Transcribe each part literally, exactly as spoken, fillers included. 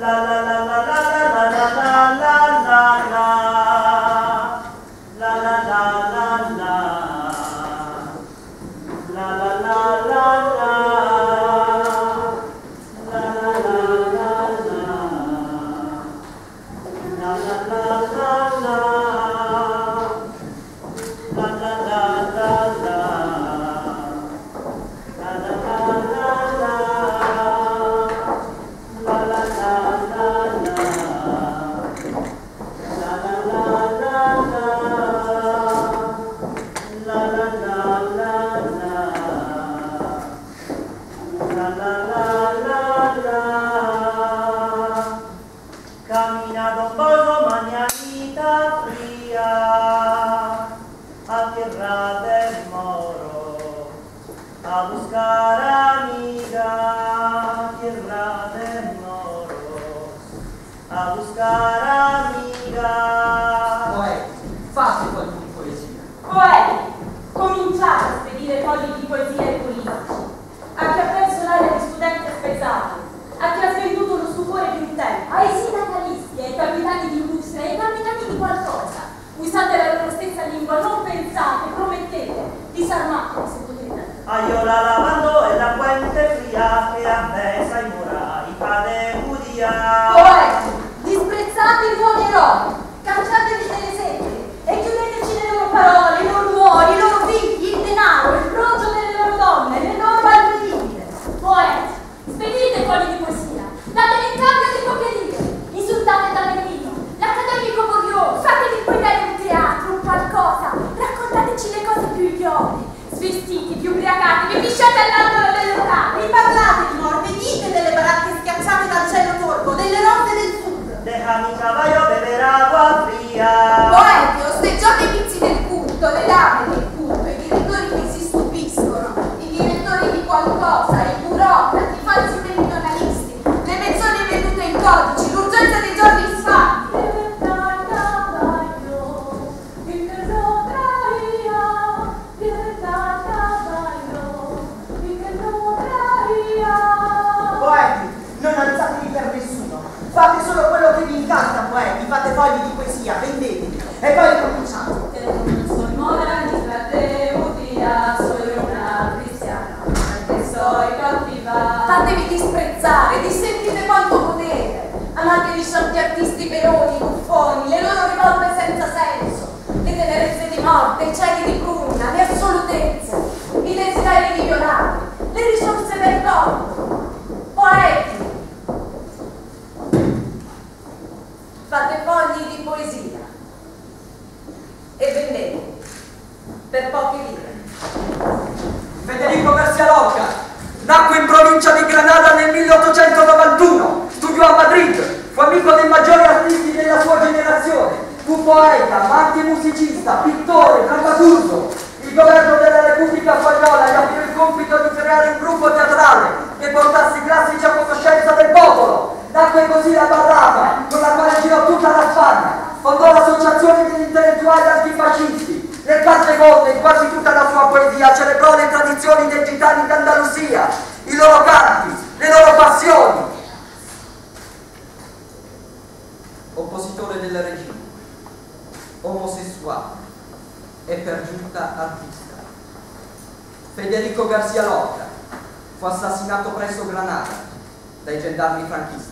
Federico Garcia Lorca fu assassinato presso Granada dai gendarmi franchisti.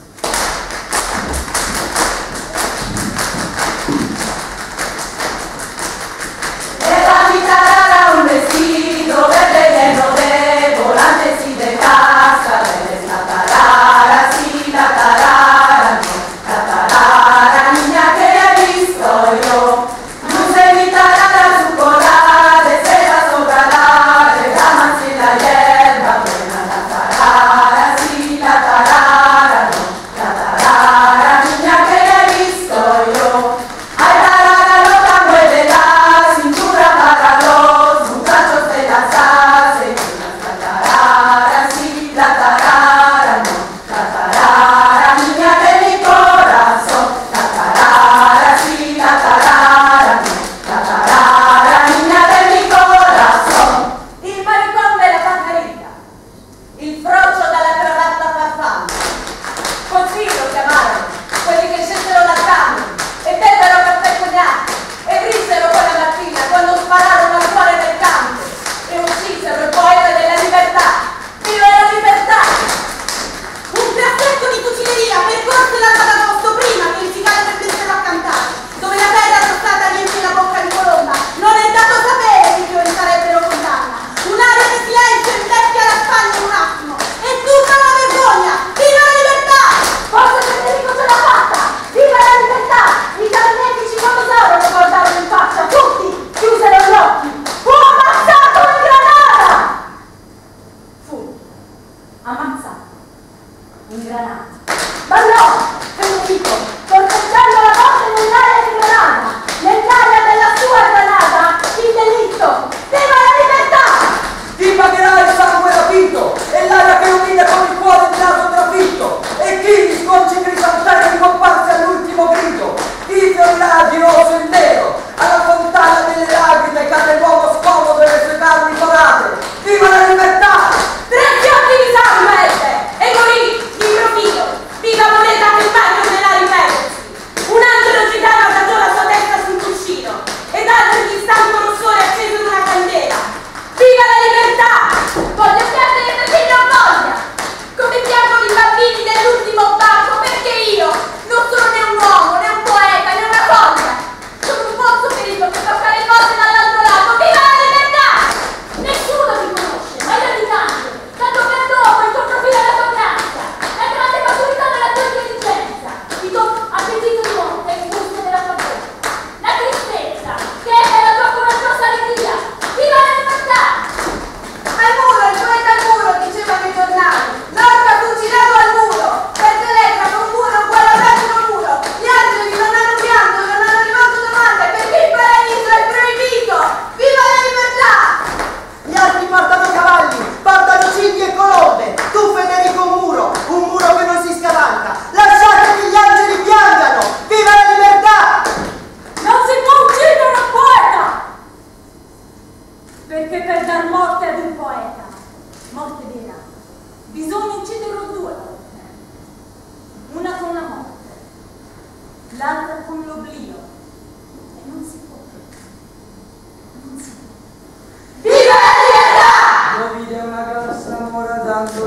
Nella vita era un vestito verde e nove, volante si decassa, vede la tarara, sì la tarara, no, la tarara, niña che hai visto io, non sei mi tarara su colare, se la sopralare, damansi la hierba, buena la tarara, sì la tarara, no.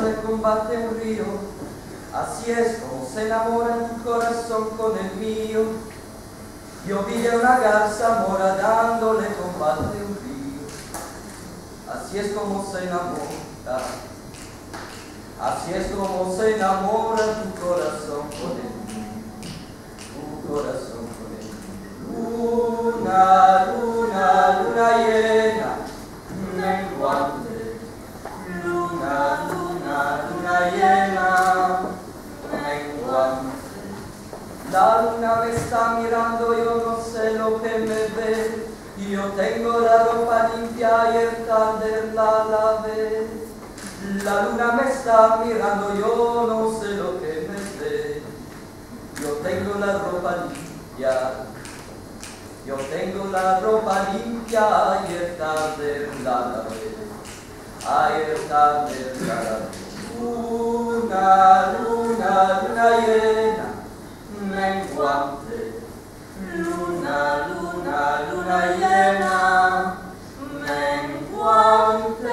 le combate un río, así es como se enamora tu corazón con el mío. Yo vi a una garza mora dándole combate un río, así es como se enamora, así es como se enamora tu corazón con el mío, tu corazón con el mío. Luna, luna, luna llena, menguante, luna, luna, luna llena, menguante. La luna me está mirando, yo no sé lo que me ve, y yo tengo la ropa limpia y el tarde la lavé. La luna me está mirando, yo no sé lo que me ve, yo tengo la ropa limpia, yo tengo la ropa limpia y el tarde la lavé. Ay, el tarde la lavé. Luna, luna, luna llena, menguante, luna, luna, luna llena, menguante,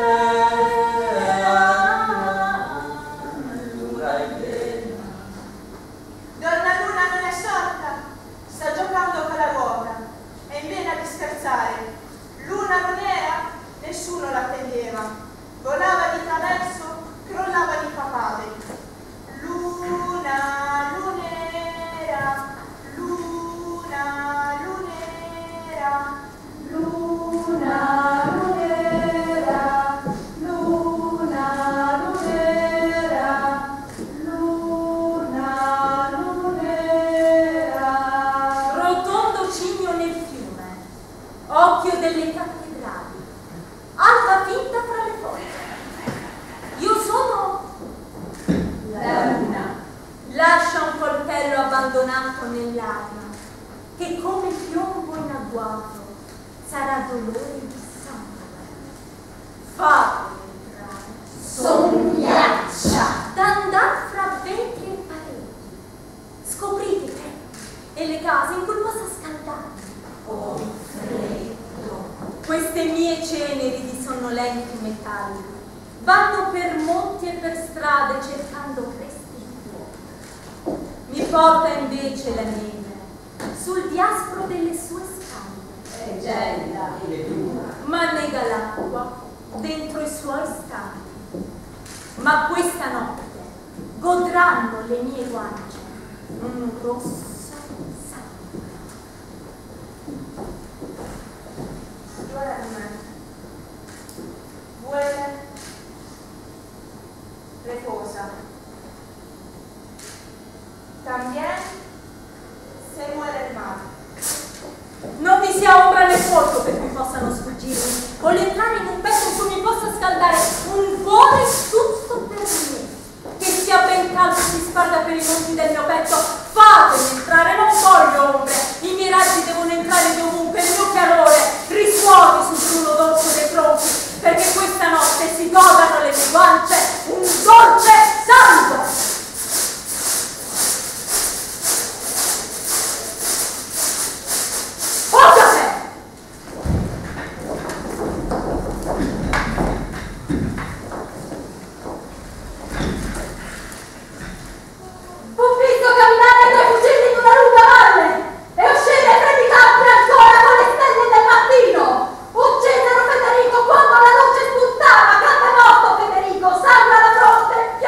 luna llena. Donna Luna non è sorta, sta giocando con la ruota, è in vena di scherzare. Luna non era, nessuno l'attendeva, volava di traverso, crollava di papave. Luna, lunera, luna, lunera, luna, lunera, luna, lunera, luna, lunera. Rotondo cigno nel fiume, occhio delle cattedrali, alta finta fra le foglie. Io sono La luna. lascia un coltello abbandonato nell'aria, che come piombo in agguato sarà dolore di sangue. Fatelo entrare, Sognaccia. d'andar fra vetri e pareti. Scoprite i tetti e le case in cui possa scaldarmi. Oh, freddo. Queste mie ceneri di sonnolenti metalli vanno per monti e per strade cercando cresti di fuoco. Mi porta invece la neve sul diaspro delle sue scale. È gelida e dura. Ma nega l'acqua dentro i suoi stampi. Ma questa notte godranno le mie guance un rosso sangue. Duerme. Vuole. Reposa. También se muere il mare. Non vi sia ombra nel fuoco per cui possano sfuggirmi, o entrare in un petto in cui mi possa scaldare un cuore tutto per me, che sia ben caldo e si sparga per i monti del mio petto. Fatemi entrare, non voglio ombre, i miei raggi devono entrare dovunque, il mio chiarore risuoni sul bruno dorso dei tronchi, perché questa notte si godano le mie guance un dolce sangue. Uccisero Federico quando la luce spuntava, canta morto Federico, sangue alla fronte,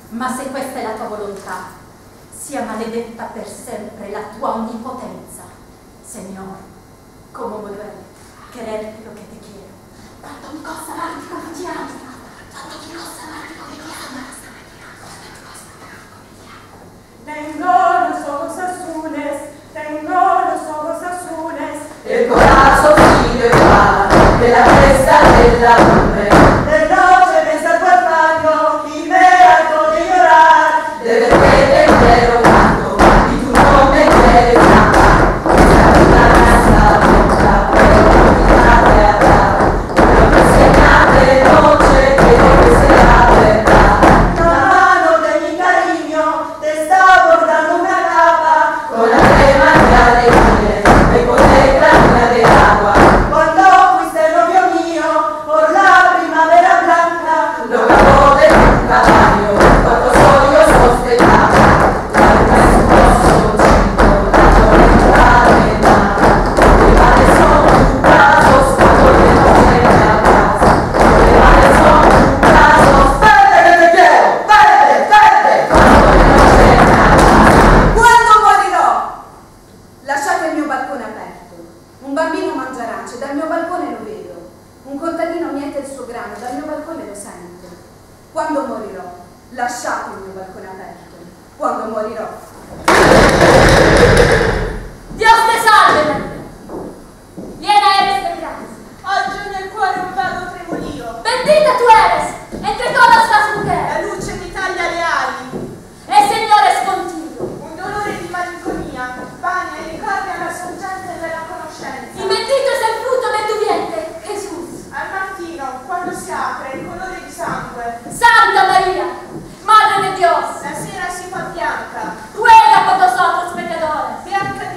Ma se questa è la tua volontà, sia maledetta per sempre la tua onnipotenza. Señor, como me duele quererte lo que te quiero. Tanto mi cosa amarti come ti amo. Tanto mi cosa amarti come ti amo. Tengo los ojos azules, tengo los ojos azules. El corazón sigue igual de la cresta della nube. De noche me salgo al patio y me harto de llorar. De verte te quiero tanto y tu nome quiere tanto. Esta vida no es la fecha, pero olvidarte atrás. Pero que señal de noche quiero que sea verdad. La mano de mi cariño te está bordando una capa. Con la crema de alegría me conecta una de agua. Cuando fuiste novio mío por la primavera blanca. Lo cagó de un caballo, cuántos odios sospechaba. La luna es un oso chico, la tormenta de nada. Le vale son tus brazos cuando de noche me abraza. Le vale son tus brazos, vete que te quiero, vete, vete, cuando de noche me abraza. Quando morirò? Lasciate il mio balcone aperto. Un bambino mangia arance, dal mio balcone lo vedo. Un contadino miete il suo grano, dal mio balcone lo sento. Quando morirò? Lasciate il mio balcone aperto. Quando morirò? Dios te salve, llena eres de gracia. Oggi nel cuore un vago tremolio. Bendita tú eres entre todas las mujeres. La luce mi taglia le ali. El Señor es contigo. Un dolore di malinconia bagna e ricorda la sorgente della conoscenza. Y bendito es el fruto de tu vientre, Jesús. Al mattino, quando si apre, il colore di sangue. Santa María, Madre de Dios, La sera si fa bianca. ruega por nosotros pecadores, Bianca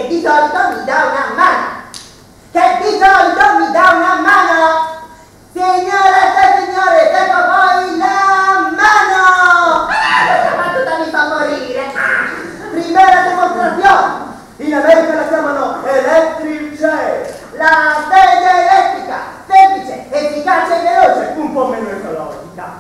che di solito mi dà una mano, che di solito mi dà una mano. Signore e signore, ecco poi la mano! Ah, ma tutta mi fa morire! Primera dimostrazione! In America la chiamano electric chair, la sedia elettrica, semplice, efficace e veloce, un po' meno ecologica.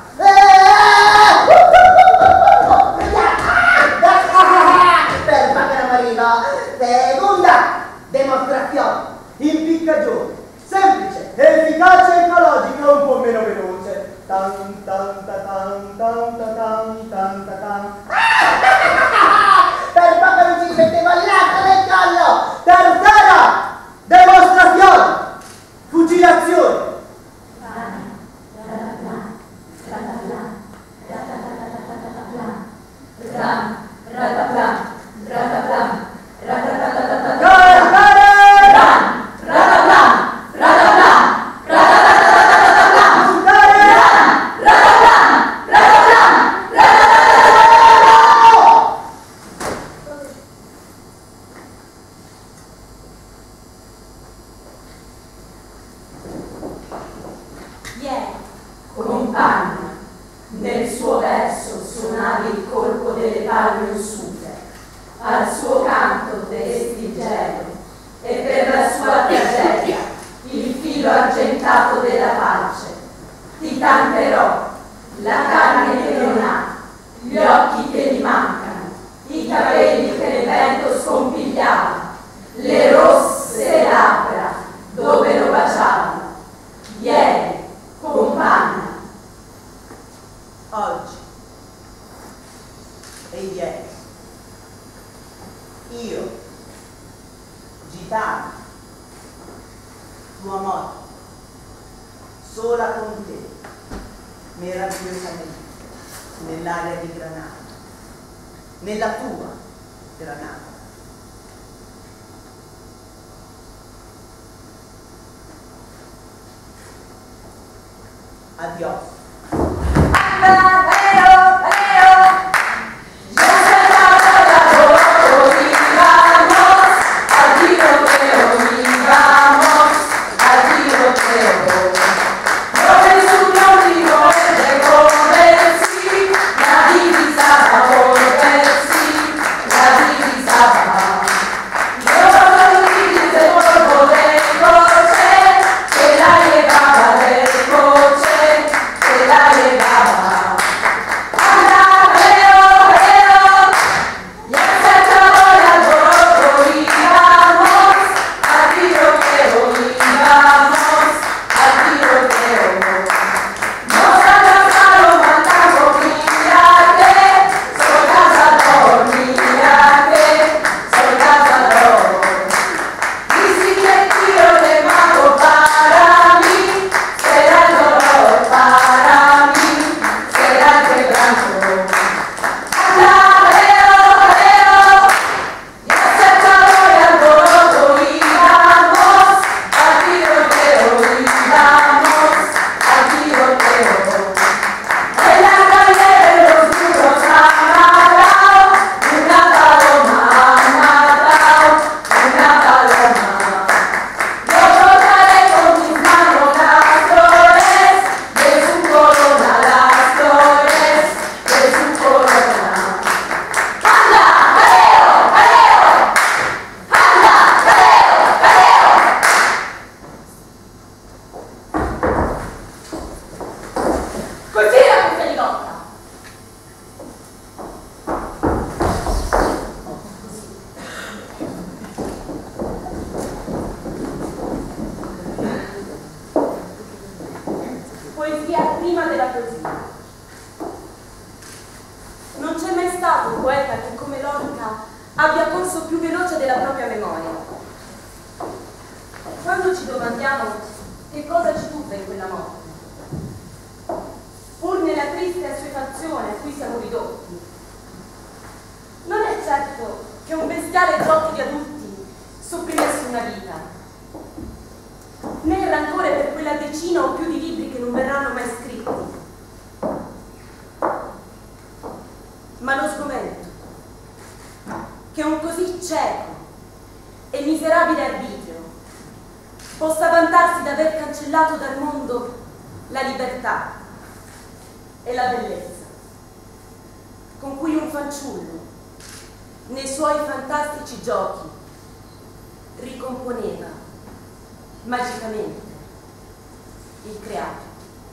Per Pagano Marino, seconda dimostrazione, impiccagione, semplice, efficace e ecologica, un po' meno veloce. Tan tan ta tan tan ta tan tan ta tan. Per poco non ci metteva l'acqua nel collo. Terza dimostrazione, fucilazione. Adiós. miserabile arbitrio possa vantarsi d'aver cancellato dal mondo la libertà e la bellezza con cui un fanciullo nei suoi fantastici giochi ricomponeva magicamente il creato.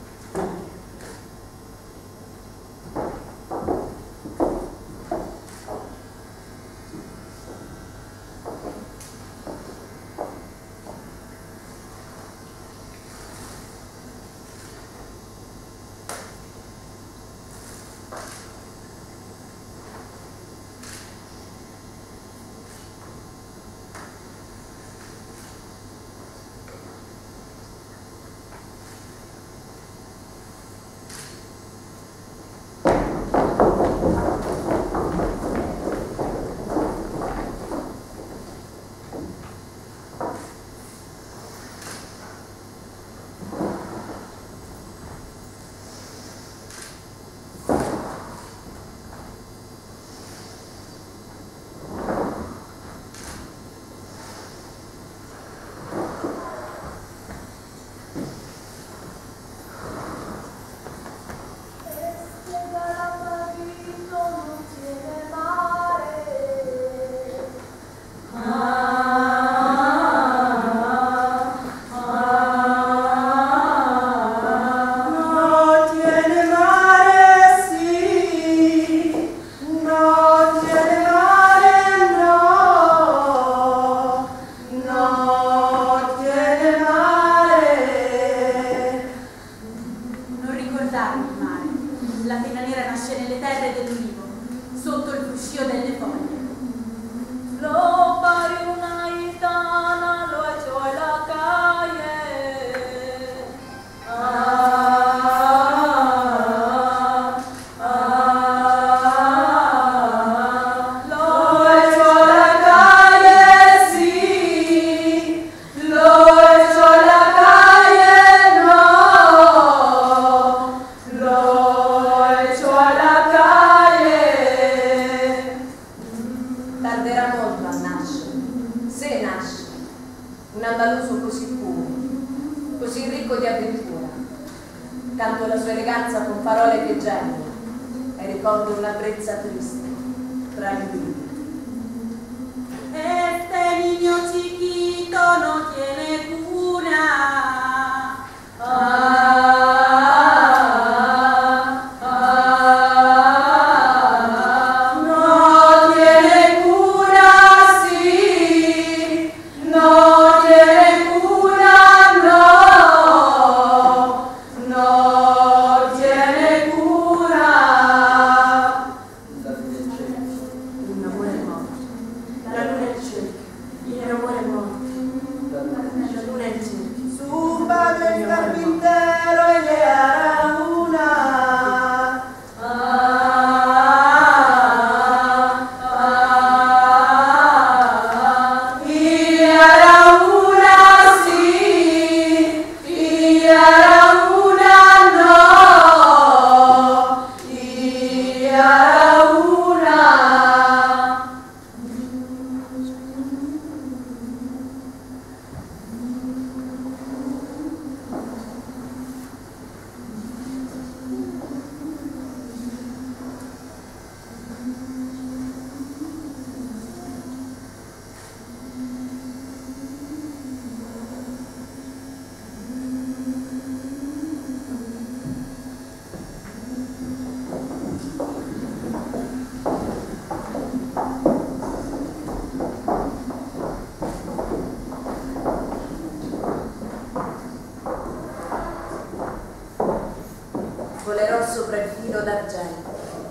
Volerò sopra il filo d'argento.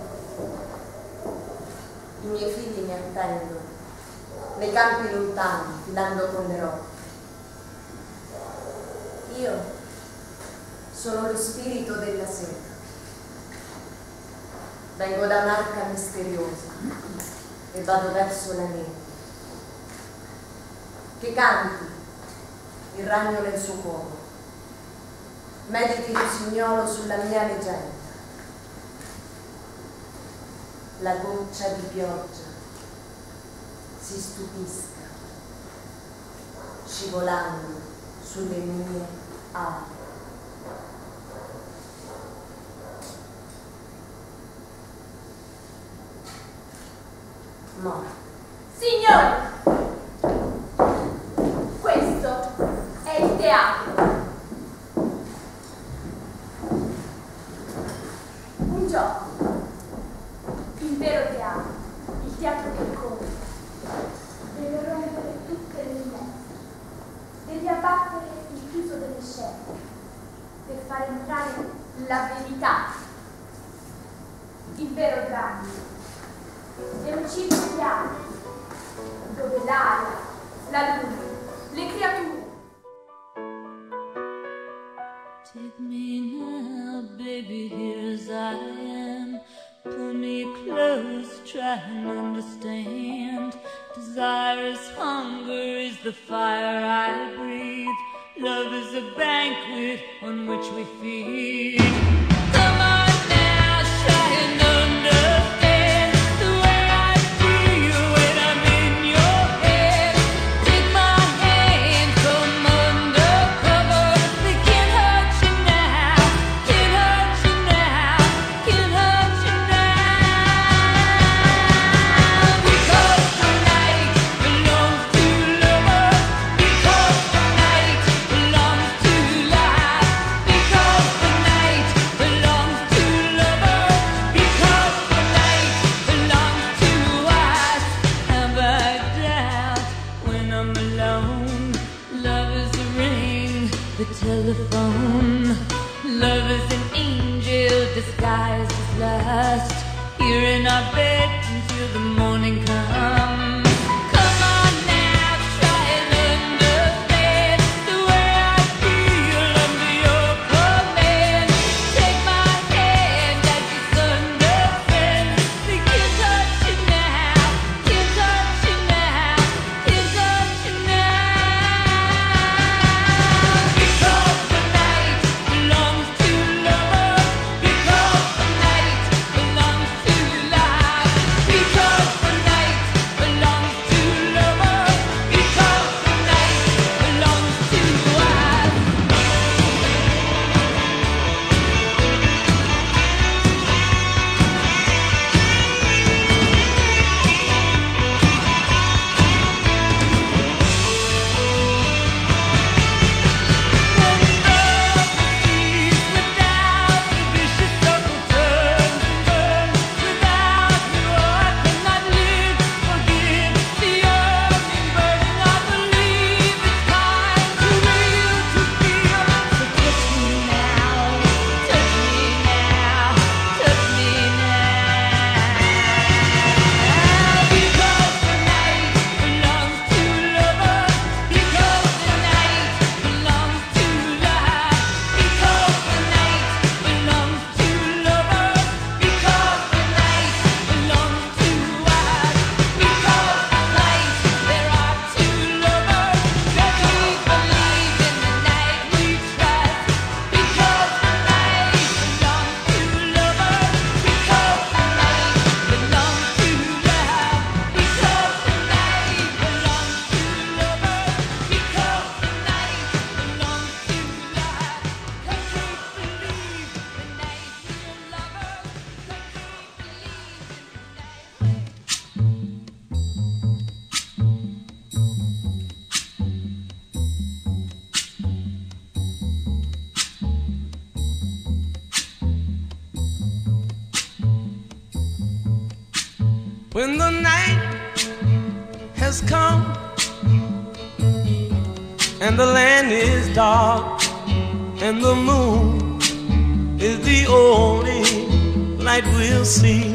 I miei figli mi attendono, nei campi lontani, filando con le rocce. Io sono lo spirito della sera. Vengo da un'arca misteriosa e vado verso la neve. Che canti il ragno nel suo cuore. Mediti l'usignolo sulla mia leggenda. La goccia di pioggia si stupisca scivolando sulle mie ali. No. Signori, questo è il teatro. Un gioco. Il vero teatro. Il teatro che conta. Deve rompere tutte le immense. Devi abbattere il chiuso delle scene per far entrare la verità. Il vero dramma. È un circo di arte, dove l'aria, la luna, le creature. Take me now, baby, here as I am. Pull me close, try and understand. Desire is hunger, is the fire I breathe. Love is a banquet on which we feed. Come on now, try and understand the way I feel when I'm in your head. Take my hand, come undercover. They can't hurt you now, can't hurt you now, can't hurt you now. Because the night belongs to lovers. Because the night belongs to life. Because the night belongs to lovers. Because the night belongs to us. Have I doubt when I'm alone? Love is the ring, the telephone. Love is an angel disguised as lust. Here in our bed until the morning comes. Come on now, try and understand the way I feel under your command. Take my hand as the sun descends. They can't touch you now, can't touch you now, can't touch you now. Because the night belongs to lovers. Because the night belongs to life. Because the night belongs to lovers. Because the night belongs to us. Without the vicious circle turns and burns. Without you I cannot live. Forgive the yearning burden. I believe it's time to real to feel. So touch me now, touch me now, touch me now. Because the night belongs to lovers. Because the night belongs to life. Because the night belongs to lovers. Because the night belongs to us. Because tonight there are two lovers that we believe in the night we trust. Because the night belongs to lovers. Because the night belongs to love. Because the night belongs to lovers. Because the night belongs to love. 'Cause we believe the night we're lovers. 'Cause we believe in the night. When the night has come and the land is dark and the moon is the only light we'll see.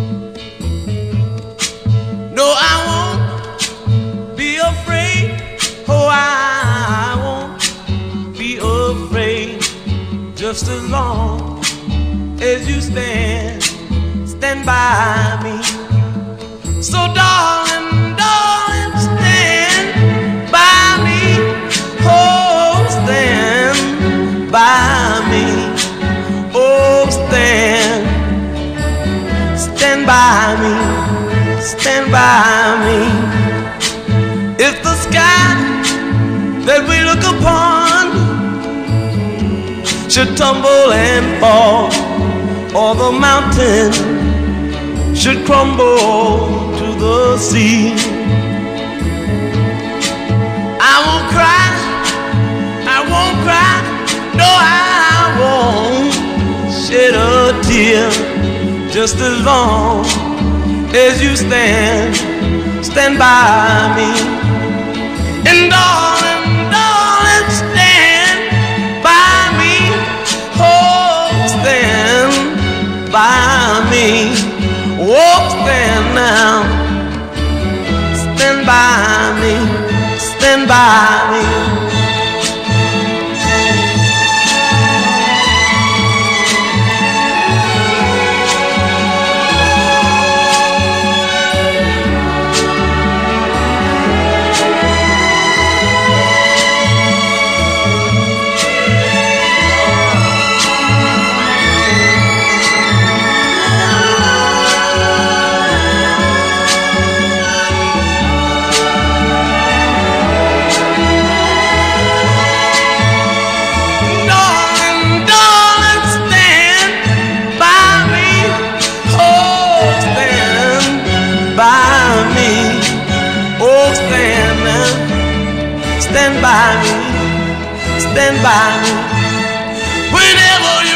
No, I won't be afraid. Oh, I won't be afraid. Just as long as you stand, stand by me. So darling, darling, stand by me. Oh, stand by me. Oh, stand, stand by me, stand by me. If the sky that we look upon should tumble and fall, or the mountain should crumble to the sea, I won't cry, I won't cry, no, I won't shed a tear, just as long as you stand, stand by me. And darling, darling, stand by me, oh, stand by me, oh, stand now, stand by me, stand by me. Stand by me, stand by me, whenever